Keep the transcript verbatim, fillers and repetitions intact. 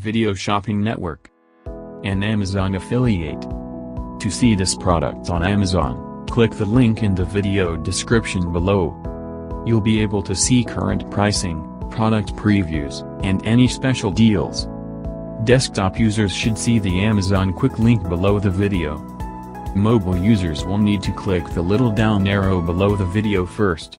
video shopping network. An Amazon affiliate. To see this product on Amazon, click the link in the video description below. You'll be able to see current pricing, product previews, and any special deals. Desktop users should see the Amazon quick link below the video. Mobile users will need to click the little down arrow below the video first.